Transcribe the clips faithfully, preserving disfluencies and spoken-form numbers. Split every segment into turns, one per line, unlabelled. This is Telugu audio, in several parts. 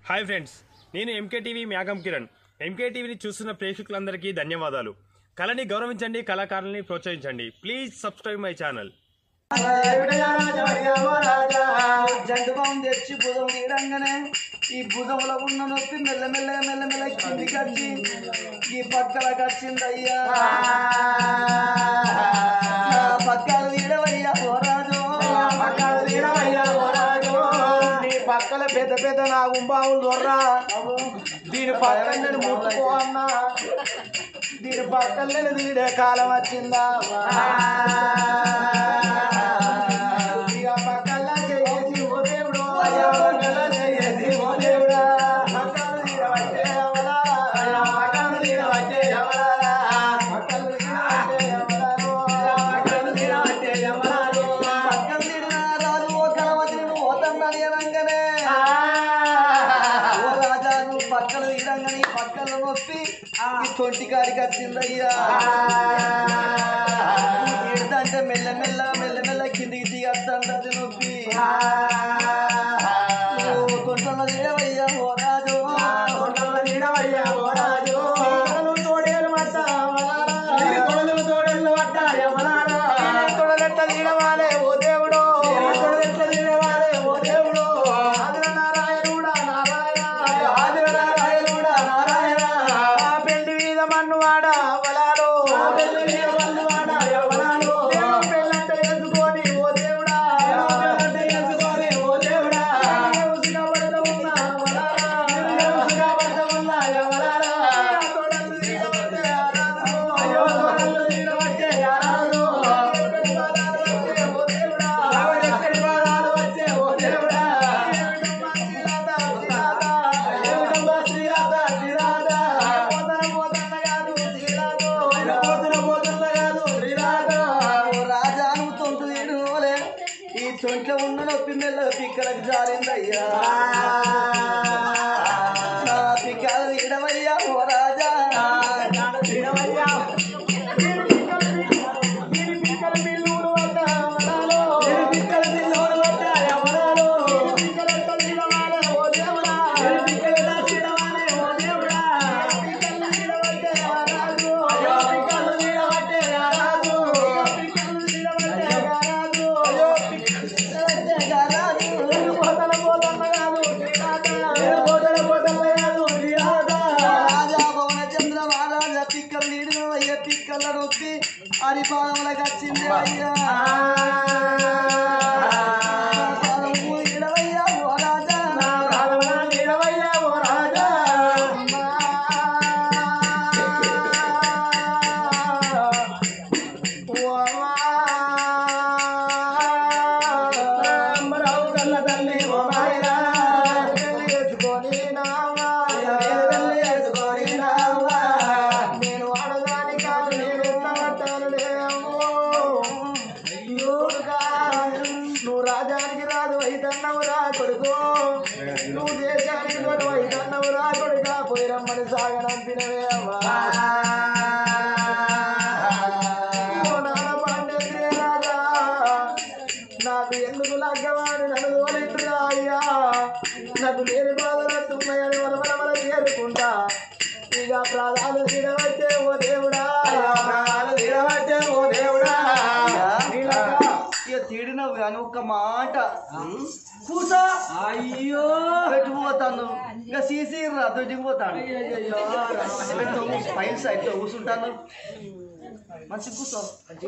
హాయ్ ఫ్రెండ్స్, నేను ఎంకే టీవీ మ్యాగం కిరణ్. ఎంకే టీవీని చూస్తున్న ప్రేక్షకులందరికీ ధన్యవాదాలు. కళని గౌరవించండి, కళాకారుల్ని ప్రోత్సహించండి. Please subscribe my channel.
జండుబాం తెచ్చి బుధం తీరంగానే ఈ బుధంలో ఉన్న నొప్పి మెల్లమెల్లగా మెల్లమెల్ల కిందికి వచ్చి ఈ పక్కలకు వచ్చిందయ్యా. పక్కలు తీయడవయ్యా పోరాదు, పక్కలు తీయడవయ్యా పోరాదు. నీ పక్కల పెద్ద పెద్ద నా గుంబావులు దొర్రా, దీని పక్కన నేను ముట్టుకో అన్నా, దీని పక్కన నేను తీడే కాలం వచ్చిందా. పక్కలు తీరంగానే పక్కల నొప్పి తొంటి కాడికి వచ్చిందయ్యా. అంటే మెల్లమెల్ల మెల్లమెల్ల కిందికి దిగొద్దంటే నొప్పి తొంటల తీయవయ్యా ఓ రాజు, తొంటల తీయవయ్యా ఓ రాజు. తోడేలు పట్ట తొడలు తోడేళ్ళు పట్ట తొడలెట్ట తీయవాలే ఓ దేవుడు, తొడలెట్ట తీయవాలే ఓ దేవుడు. ఆదిర నారాయణుడా నారాయణ, ఆదిర నారాయణుడా నారాయణ. పెళ్లి మీద మన్ను వాడ వలాడు, పెళ్లి మీద మన్ను వాడ వలాడు. పెళ్ళంటే ఎందుకొని ఓ దేవుడా, పెళ్ళంటే ఎందుకొని ఓ దేవుడా. ఉసుగా పడత ఉన్నా వలారా, ఉసుగా పడత ఉన్నా వలారా. తొడలు తీయవట్టే ఆరాధు, అయ్యో తొడలు తీయవట్టే ఆరాధు. ఎక్కడి బాధాలు వచ్చే ఓ దేవుడా, ఈ తొంట్లో ఉన్న నొప్పి మెల్ల పిక్కలకు జారిందయ్యా. పిక్కలు తీయడమయ్యా ఓ రాజా, తీయడమయ్యా. పిక్కల నొప్పి హరిపాదములకు వచ్చింది అయ్యా. పాదము ఇడవయ్యా ఓ రాజా, ఇడవయ్యా ఓ రాజా. రావు కన్న తల్లి ఓ మాయరా, వేసుకొని నావా, వేసుకొని నావా. నేను ఆడదాని కాదు, నేను నువ్వు రాజానికి రాదు అయితన్నవు రా కొడుకు, నువ్వు దేశానికి కొడు అయితన్నవు రా కొడుక. పోయిరమ్మని సాగనంపినవే అమ్మా. రాజా నాకు ఎందుకు లగ్గవాడు నన్ను తోలిట్టురా అయ్యా. నాకు లేని బాధలు తున్నాయని వలవలవల చేరుకుంటా. ఇక ప్రాణాలు తినవచ్చే ఓ దేవుడా, ప్రాణాలు తినవచ్చే ఓ దేవుడా. ఇక తిడినవు కానీ ఒక్క మాట కూసా, అయ్యో పెట్టిపోతాను. ఇక సీసీ రా దొడ్డిపోతాను. పైన సైడ్లో కూర్చుంటాను. మంచి కూర్చో,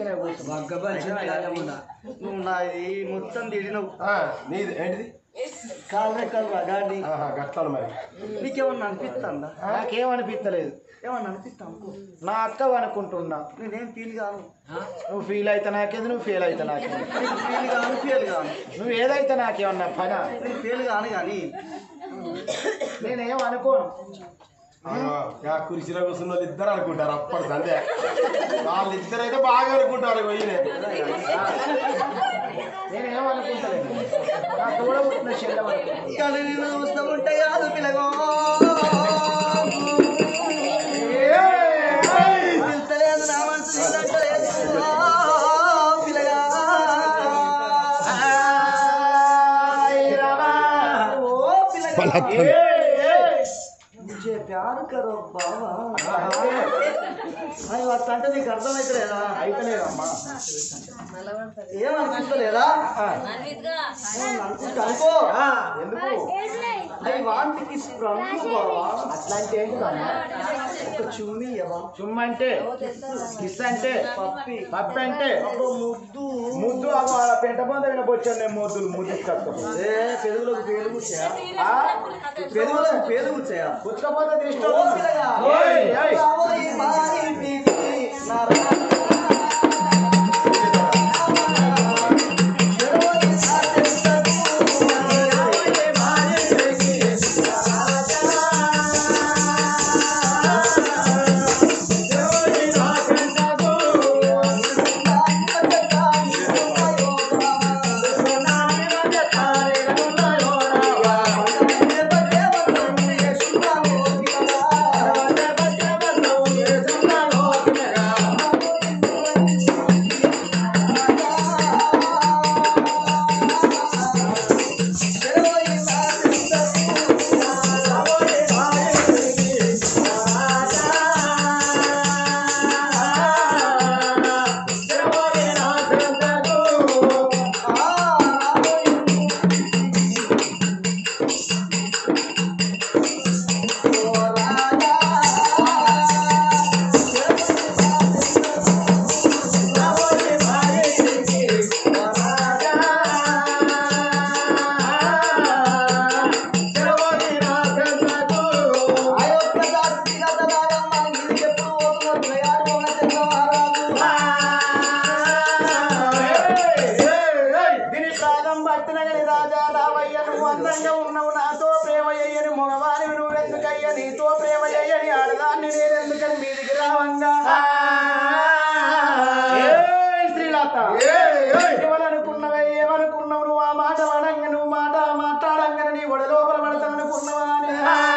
నువ్వు నాది మొత్తం తిడినవు.
నీది ఏంటిది?
కాలు రెక్కలు గాడి
గట్టాను మరి.
నీకేమన్నా అనిపిస్తుందా?
నాకేమనిపిస్తలేదు.
ఏమన్నా అనిపిస్తాను?
నా అక్క అనుకుంటున్నా.
నేనేం ఫీల్ కాను.
నువ్వు ఫీల్ అయితే నాకేది, నువ్వు ఫెయిల్ అయితే నాకేది.
నేను ఫీల్ కాను, ఫెయిల్ కాను.
నువ్వు ఏదైతే నాకేమన్నా పని.
నేను ఫెయిల్ కాను కానీ
నేనేం అనుకోను. కుర్చీలో కూర్చున్న వాళ్ళు ఇద్దరు అనుకుంటారు అప్పటి సందే. వాళ్ళు ఇద్దరు అయితే బాగా అనుకుంటారు. నేనేం అనుకుంటలేదు. నా తోడ పుట్టిన చెల్లె
కలిగి చూస్తూ ఉంటే కాదు పిల్లగో పిలుస్తలేదు, నా మనసు పిల్లగా. ఓ పిల్లగా तुमसे प्यार करो बाबा అయ్యో అట్లా అంటే నీకు అర్థమైతలేదా
అయితలేదమ్మా
ఏమనుకుంటలేదా అనుకుంటా అనుకో
ఎందుకు
I want kiss from you బాబా
అట్లాంటి ఏంటిదమ్మా
ఒక చుమ్మి ఇవ్వవా
చుమ్మ అంటే కిస్ అంటే
పప్పి
పప్పు అంటే
అబ్బో ముద్దు
ముద్దు అమ్మ పెంట పొంద వినబొచ్చాను నేను ముద్దులు ముద్దు కట్టుకో
ఏ పెరుగులకు పేరు కూర్చాయా పెరుగులకు పేరు కూర్చాయా
పుచ్చకపోతే తీసుకో ఏమనుకున్నావే ఏమనుకున్నావు నువ్వు ఆ మాట పడంగ నువ్వు మాట మాట్లాడంగా నీ ఒడ లోపల పడతాననుకున్నావా అని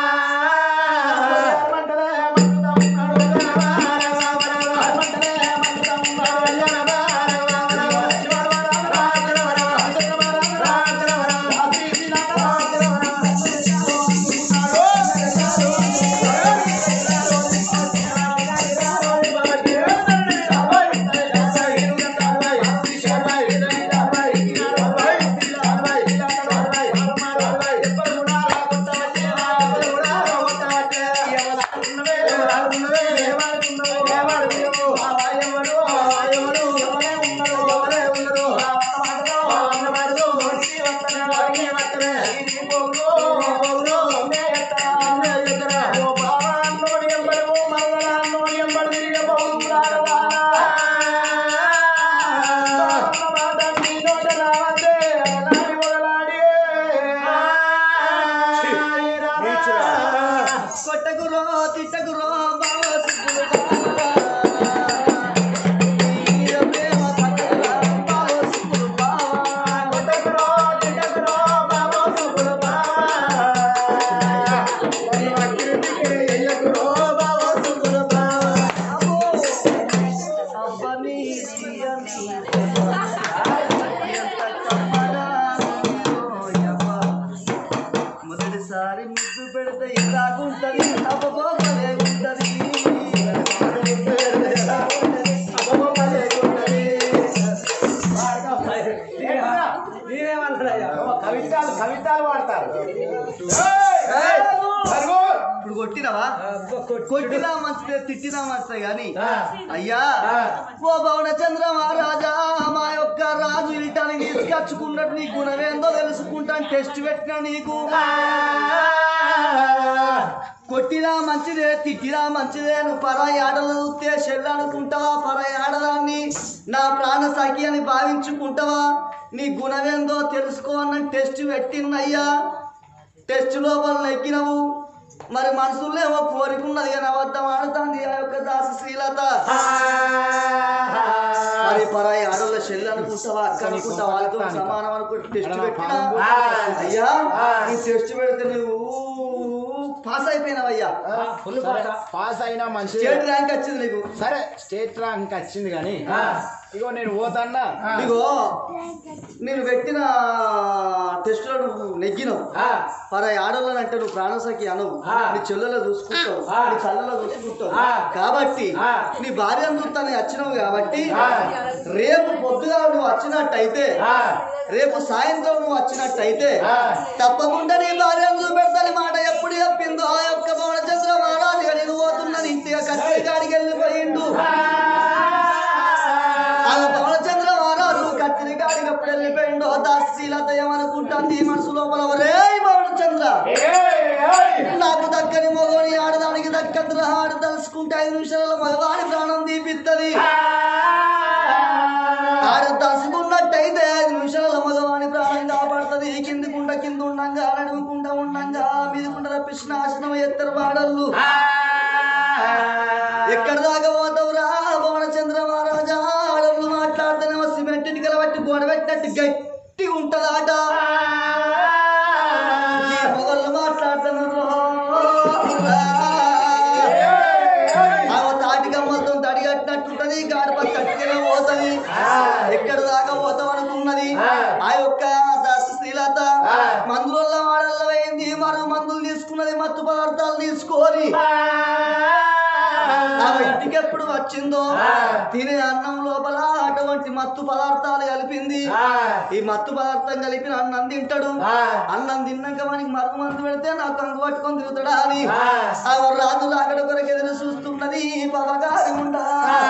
మొదటిసారి ముద్దు పెడితే ఇలాగుంటది అబ్బోలేగుంటది కవితాలు కవితాలు వాడతారు
ఇప్పుడు కొట్టినవా కొట్టినా మంచిదే తిట్టినా మంచిదే గాని అయ్యా ఓ భవన చంద్ర మహారాజా మా యొక్క రాజు ఇటానికి తీసుకొచ్చుకున్నట్టు నీ గుణమేందో తెలుసుకుంటాను టెస్ట్ పెట్టినా నీకు కొట్టినా మంచిదే తిట్టినా మంచిదే నువ్వు పరాయి ఆడలు చూస్తే చెల్లి అనుకుంటావా పరాయి ఆడదాన్ని నా ప్రాణ సఖి అని భావించుకుంటావా నీ గుణమేందో తెలుసుకోవాలని టెస్ట్ పెట్టినయ్యా టెస్ట్ లోపల నెక్కినవు మరి మనసులో ఏమో కోరికున్నది కానీ అబద్ధం ఆడుతుంది ఆ యొక్క దాస శ్రీలత మరి పరాయి ఆడోళ్ళ చెల్లి అనుకుంటావా అక్క అనుకుంటా వాళ్ళతో సమానం అనుకుంటే టెస్ట్ పెట్టినా అయ్యా నీ టెస్ట్ పెడితే నువ్వు పాస్ అయిపోయినావయ్యా
పాస్ అయినా మంచి
స్టేట్ ర్యాంక్ వచ్చింది నీకు
సరే స్టేట్ ర్యాంక్ వచ్చింది కానీ ఇగో నేను పోతాన్నా
ఇగో నేను పెట్టిన టెస్టులో నువ్వు నెగ్గినావు మరి ఆడవాళ్ళని అంటే నువ్వు ప్రాణసఖి అనవు నీ చెల్లెలో చూసుకుంటావు నీ చల్లలో చూసుకుంటావు కాబట్టి నీ భార్యను చూస్తాను వచ్చినావు కాబట్టి రేపు పొద్దుగా నువ్వు వచ్చినట్టయితే రేపు సాయంత్రం నువ్వు వచ్చినట్టయితే తప్పకుండా నీ భార్యను చూపెడతాని మాట ఎప్పుడు చెప్పిందో ఆ యొక్క భవనచంద్ర మహారాజు నేను పోతున్నాను ఇంటిగా కట్టి గాడికి వెళ్ళిపోయిండు ఆ భవనచంద్ర మహారాజు కత్తిరి గాడికి ఎప్పుడు వెళ్ళిపోయిండో దాశీలత ఏమనుకుంటుంది ఈ మనసు లోపల ఒరే భవనచంద్ర నాకు దక్కని మగోని ఆడదానికి దక్కద్ర ఆడ తలుసుకుంటే ఐదు నిమిషాల మగవాడి ప్రాణం తీపిస్తుంది ఆడ తలుసుకున్నట్టయితే ఐదు నిమిషాల మగవాని ప్రాణం కాపాడుతుంది కిందికుండ కింద ఉండంగా నడుముకుంటా ఉండంగా మీదికుండ రప్పించి నాశనం ఎత్తరు వాడళ్ళు ఎక్కడ దాకా పోతావురా భవనచంద్ర మహారాజా ఆడవులు మాట్లాడుతానేమో సిమెంట్ ఇటుకల బట్టి గోడ పెట్టినట్టు గట్టి ఉంటదాట మొగళ్ళు మాట్లాడుతున్నారు ఆమె తాటికమ్మలతో తడి కట్టినట్టుంటది గాడి పక్క కట్టుకెళ్ళి పోతుంది ఎక్కడ దాకా పోతావు అనుకున్నది ఆ యొక్క శ్రీలత మందుల వాడల్లో అయింది మరో మందులు తీసుకున్నది మత్తు పదార్థాలు తీసుకొని ఆమె ఇంటికి ఎప్పుడు వచ్చిందో తినే అన్నం లోపల అటువంటి మత్తు పదార్థాలు కలిపింది ఈ మత్తు పదార్థం కలిపిన అన్నం తింటాడు అన్నం తిన్నాక మనకి మరొక మందు పెడితే నాకు కంగు పట్టుకొని తిరుగుతాడా అని ఆ రాజులు అక్కడ కొరకు ఎదురు చూస్తున్నది పవగారి ఉండా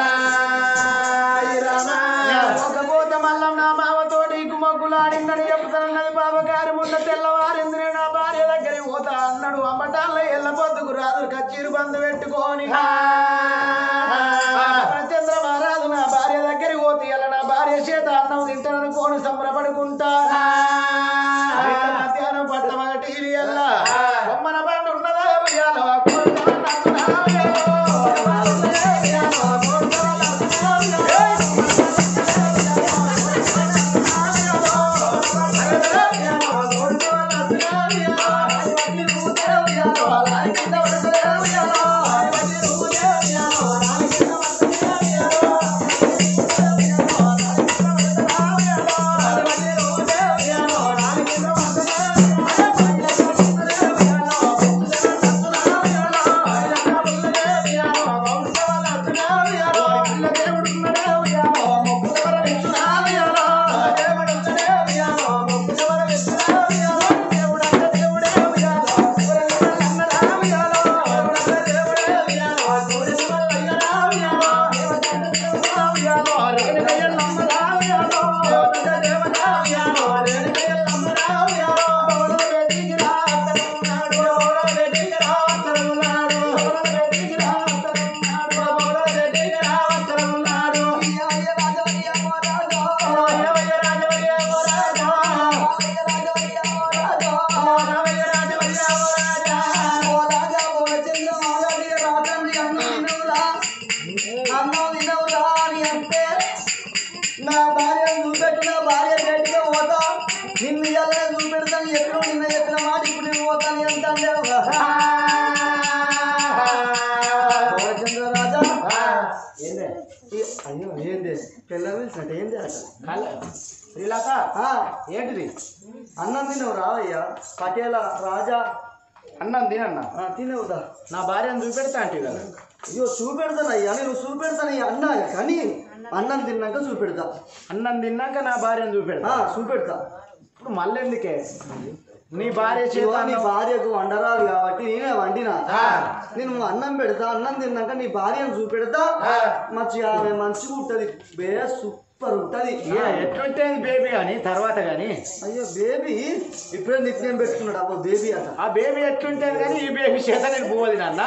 పోతే మల్లం నా మామతోటి గుమ్మగులాడిందని చెప్తానన్నది బాబగారి ముందు తెల్లవారింది నా భార్య దగ్గరికి పోతా అన్నాడు అమ్మటాల్లో ఎల్లబొద్దుకు రాజు కచ్చీరు బంధు పెట్టుకొని చంద్ర మహారాజు నా భార్య దగ్గరికి పోతే ఇలా నా భార్య చేత అన్నం తింటాననుకోని సంబరపడుకుంటా మధ్యాహ్నం పట్టమగ టీవీ ఎల్లా బొమ్మన బండి ఉన్నదా ఉయ్యాలో ఏంటిది
అన్నం తినవు రావయ్యా పటేల రాజా
అన్నం తినన్నా
తినవుదా
నా భార్యను చూపెడతా అంటే కదా
అయ్యో చూపెడతానయ్యా నేను చూపెడతానయ్యా అన్నా కానీ అన్నం తిన్నాక చూపెడతా
అన్నం తిన్నాక నా భార్యను చూపెడతా
చూపెడతా
ఇప్పుడు మళ్ళీ ఎందుకే నీ భార్య
నీ భార్యకు వండరాదు కాబట్టి నేనే వండినా నేను అన్నం పెడతా అన్నం తిన్నాక నీ భార్యను చూపెడతా మంచిగా ఆమె మంచిగా ఉంటది బే సూపర్ ఉంటది
ఎట్లుంటేది బేబీ కానీ తర్వాత కానీ
అయ్యో బేబీ ఇప్పుడే నిత్యం పెట్టుకున్నాడు అప్పుడు బేబీ అట
ఆ బేబీ ఎట్లుంటేది కానీ ఈ బేబీ చేత నేను పోవాలి నాన్న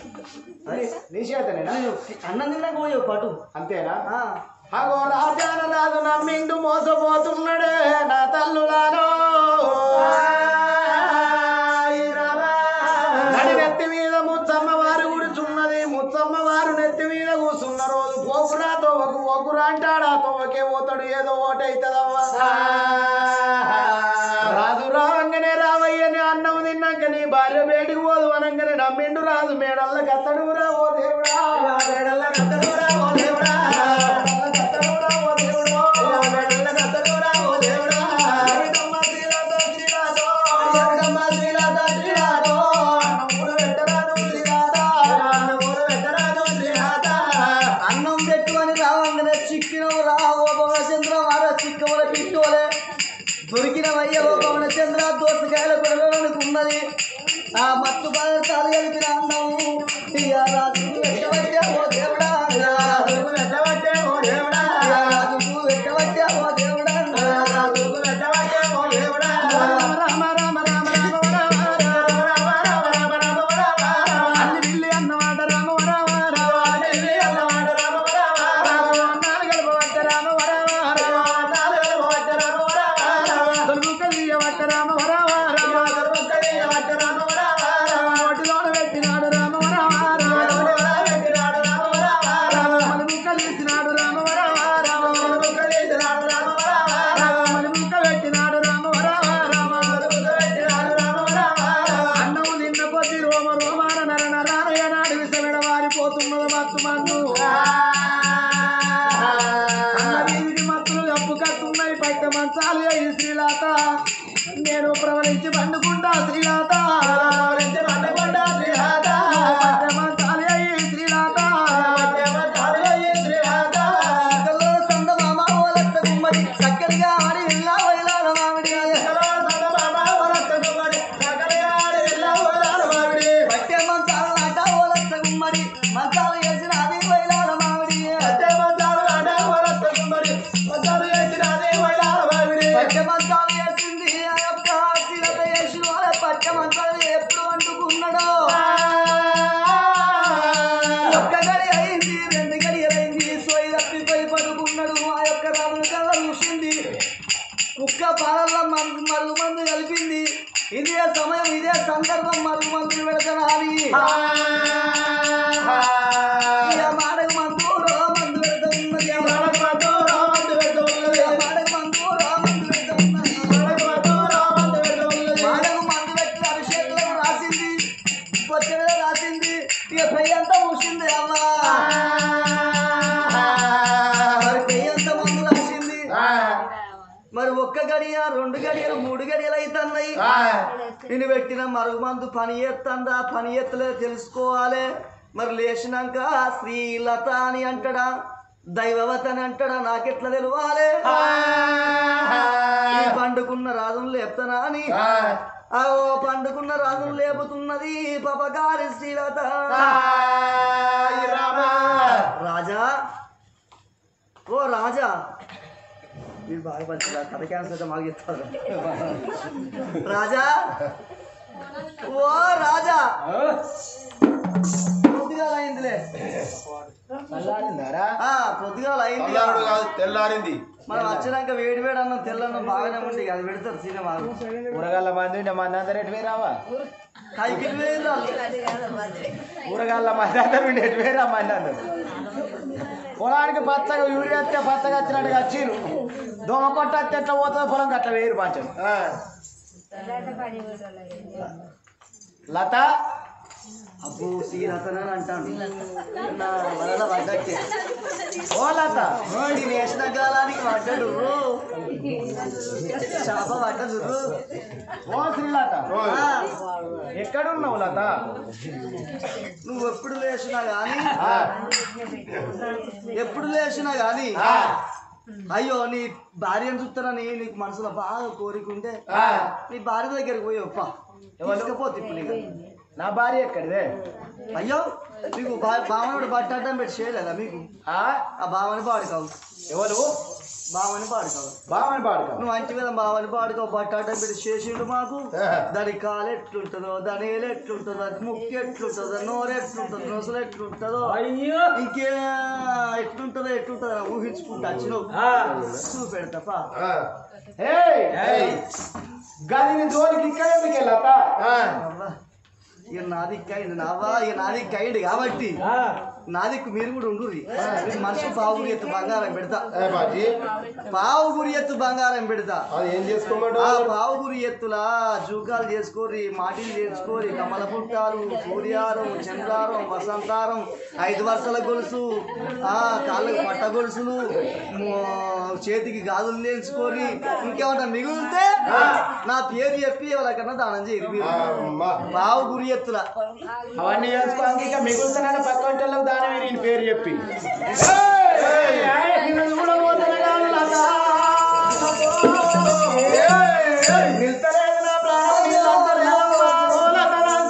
నీ చేతనేనా
అన్నం తిన్నాక పోయావు పాటు
అంతేనా అగో రాజాన రాజు నమ్మిండు మోసపోతున్నాడే నా తల్లులానో నెత్తి మీద ముచ్చమ్మ వారు కూర్చున్నది ముచ్చమ్మ వారు నెత్తి మీద కూర్చున్న రోజు పోకురా తోవకు పోకురా అంటాడా తోవకే పోతాడు ఏదో ఓటైతుందవ్వా రాజు రావంగానే రావయ్యని అన్నం తిన్నాక నీ భార్య బయటికి పోదు అనగానే నమ్మిండు రాజు మేడల్ల కత్తడు రా ఓ దేవుడా మేడల్ల కత్తడు రా ఓ దేవుడా కత్తడు రా ఓ
ఆ మత్తు పదార్థాలు కలిపిన అన్నం ఇక రాజుకు వెట్టబట్టే ఓ దేవుడా రాజుకు వెట్టబట్టే ఓ దేవుడా రాజుకు వెట్టబట్టే ఓ దేవుడా రాజుకు వెట్టబట్టే ఓ దేవుడా రామ రామ రామ రామ రామ అన్ని బిల్లి అన్నమాట రామ రామ రామ బిల్లి అన్నమాట రామ రామ నాలుగల పట్ట రామ రామ నాలుగల పట్ట రామ రామ తొలుగు కలియ పట్ట రామ రామ తొలుగు కలియ పట్ట రామ ఒటిలోన పెట్టినాడు రామ రామ పెట్టినాడు రామ రామ మలుముక్క తీసినాడు రామ రామ మలుముక్క తీసినాడు రామ రామ మలుముక్క పెట్టినాడు రామ రామ మలుముక్క పెట్టినాడు రామ రామ అన్నము నిన్న కొద్ది రోమ రోమాన నర నరాయ నాడు విసమెడ వారిపోతున్నది మత్తు మన్ను అన్న వీధి మత్తులు అప్పు కట్టున్నాయి పట్ట మంచాలు ఈ శ్రీలాత నేను ప్రవలించి పండుకుంటా శ్రీలాత ప్రవలించి పండుకుంటా శ్రీలాత పట్ట మంచాలు ఈ శ్రీలాత పట్ట మంచాలు ఈ శ్రీలాత కల్లో సంద మామ ఓలత్త గుమ్మడి చక్కరిగా ఆడి ఇల్లా వైలాల మామిడి కల్లో సంద మామ ఓలత్త గుమ్మడి చక్కరిగా ఆడి ఇల్లా వైలాల మామిడి పట్ట మంచాలు ఆట ఓలత్త గుమ్మడి మంచాలు వేసిన అది వైలాల మామిడి పట్ట మంచాలు ఆట ఓలత్త గుమ్మడి మంచాలు వేసిన అది వైలాల మామిడి పట్ట మంచాలు వేసింది అయ్యప్ప శిలత వేసి వాళ్ళ పట్ట మంచాలు ఎప్పుడు వండుకున్నాడో ఒక్క గడి అయింది రెండు గడియలైంది సోయి తప్పిపోయి పడుకున్నాడు ఆ యొక్క రాముని కళ్ళ చూసింది కుక్క పాలల్లో మందు మరుగు మందు కలిపింది ఇదే సమయం ఇదే సందర్భం మరుగు మందులు పెడతాను అని మాడకు మందు రో మందు పెడతా ఉన్నది మాడకు మందు రో మందు పెడతా ఉన్నది మాడకు మందు రో మందు పెడతా ఉన్నది మాడకు మందు రో మందు పెడతా ఉన్నది మాడకు మందు పెట్టి అభిషేకం రాసింది వచ్చే రాసింది ఇక పెయ్యి అంతా మూసింది అమ్మా మరి పెయ్యి అంతా మందు రాసింది మరి ఒక్క గడియ రెండు గడియలు మూడు గడియలు అవుతున్నాయి నేను పెట్టిన మరుగు మందు పని ఎత్తందా పని ఎత్తలే తెలుసుకోవాలి మరి లేచినాక శ్రీలత అని అంటాడా దైవవత అని అంటాడా నాకెట్లా తెలవాలి పండుకున్న రాజును లేపుతానా అని ఆ పండుకున్న రాజును లేపుతున్నది పాపగారి శ్రీలత రాజా ఓ రాజా మీరు బాగా పంచారు కథ క్యాన్సర్ మాకు చెప్తారు రాజా ఓ రాజా పొద్దుగాల అయిందిలే పొద్దుగాల అయింది
తెల్లారింది
మనం వచ్చినాక వేడి వేడి అన్నం తెల్లన్నం బాగానే ఉంది అది పెడతారు సినిమా
కూరగాయల మంది మంది అందరూ ఎటు వేరావా
కైకిల్ వేరు
కూరగాయల మంది అందరూ ఎటు వేరా మంది అందరు పొలానికి పచ్చగా యూరియా వస్తే పచ్చగా వచ్చినట్టుగా వచ్చిరు దోమ కొట్ట వస్తే ఎట్లా పోతుందో పొలం అట్లా వేరు పంచం లత
అబ్బో శ్రీలతని అంటాను నా వలన పడ్డట్టే
ఓ లత
నేను వేసిన కాలానికి పడ్డాడు చేప పడ్డదు
ఓ శ్రీలత ఎక్కడున్నావు లత
నువ్వు ఎప్పుడు లేచినా గాని ఎప్పుడు లేచినా గాని అయ్యో నీ భార్యను చూస్తానని నీకు మనసులో బాగా కోరికుంటే నీ భార్య దగ్గరికి పోయి ఒప్ప తీసుకపోతే ఇప్పుడు నీకు
నా భార్య ఎక్కడిదే
అయ్యో మీకు బావనుడు బట్టాటం పెట్టి చేయలేదా మీకు ఆ బావని పాడుకోవు
ఎవరు
బావని పాడుకోవు
బావని పాడుకో
నువ్వు అంటి మీద బావని పాడుకో బట్టాటం పెట్టి చేసిండు మాకు దాని కాలు ఎట్లుంటుందో దాని ఏలు ఎట్లుంటుందో ముక్కు ఎట్లుంటుందో నోరు ఎట్లుంటుందో నొసలు ఎట్లుంటుందో
అయ్యో
ఇంకే ఎట్లుంటుందో ఎట్లుంటుందో ఊహించుకుంటూ వచ్చినావు చూపెడతాపా
గదిని జోలికి ఇక్కడ ఎందుకు లత
ఇక నాది కైండ్ నావా ఇక నాది కైండ్ కాబట్టి నాదిక్కు మీరు కూడా ఉండుర్రి మనిషి పావు గురి ఎత్తు బంగారం పెడతా పావు గురి ఎత్తు బంగారం పెడతా
ఏం చేసుకోమంటే
ఆ పావు గురి ఎత్తులా జూకాలు చేసుకోరి మాటిలు చేసుకోరి కమల పుట్టాలు సూర్యారం చంద్రారం వసంతారం ఐదు వర్షాల గొలుసు ఆ కాళ్ళకు పట్ట గొలుసులు చేతికి గాజులు నేర్చుకొని ఇంకేమన్నా మిగిలితే నా పేరు చెప్పి ఎవరికన్నా దానం చేయరు మీరు పావు గురి ఎత్తులా
అవన్నీ చేసుకోవాలి ఇక మిగులుతున్నాను పక్క వంటలకు దానమే నేను పేరు చెప్పి నిల్తలేదు నా ప్రాణం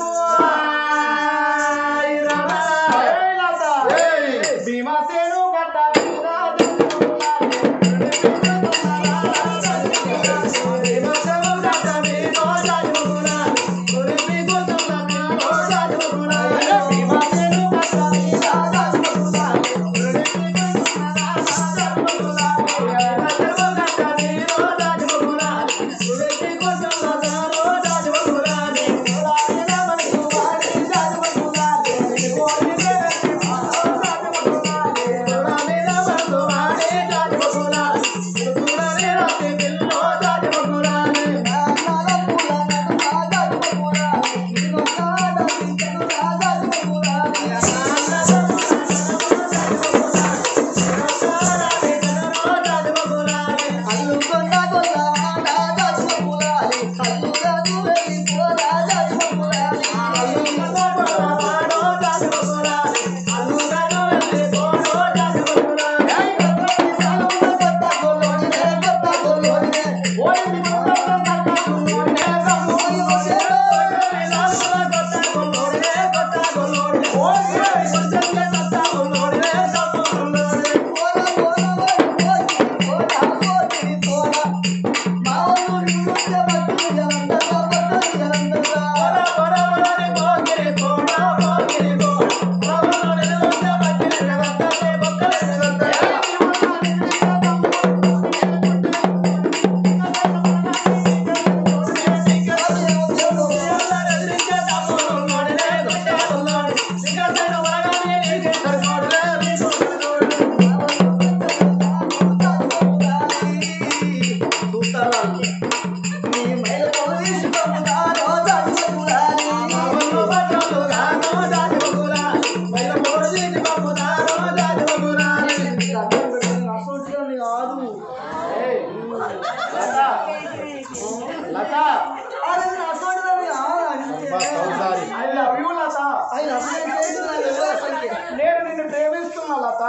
నేను నిన్ను ప్రేమిస్తున్నా లత.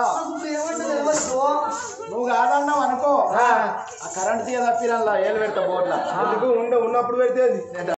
నువ్వు కాదన్నావు అనుకో, ఆ కరెంట్ తీయ తప్పిరల్లా ఏలు పెడతా బోట్ల.
ఉండే ఉన్నప్పుడు పెడితే